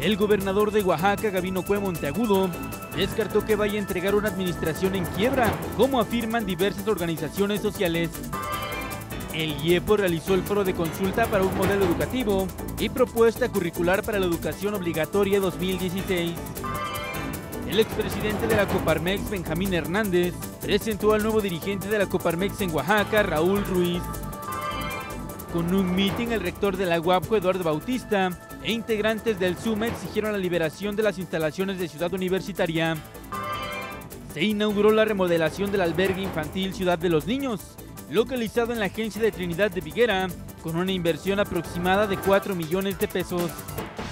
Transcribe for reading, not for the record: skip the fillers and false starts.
El gobernador de Oaxaca, Gabino Cue Monteagudo, descartó que vaya a entregar una administración en quiebra, como afirman diversas organizaciones sociales. El IEPO realizó el foro de consulta para un modelo educativo y propuesta curricular para la educación obligatoria 2016. El expresidente de la Coparmex, Benjamín Hernández, presentó al nuevo dirigente de la Coparmex en Oaxaca, Raúl Ruiz. Con un mitin, el rector de la UAPCO, Eduardo Bautista, e integrantes del SUME exigieron la liberación de las instalaciones de Ciudad Universitaria. Se inauguró la remodelación del albergue infantil Ciudad de los Niños, localizado en la agencia de Trinidad de Viguera, con una inversión aproximada de 4 millones de pesos.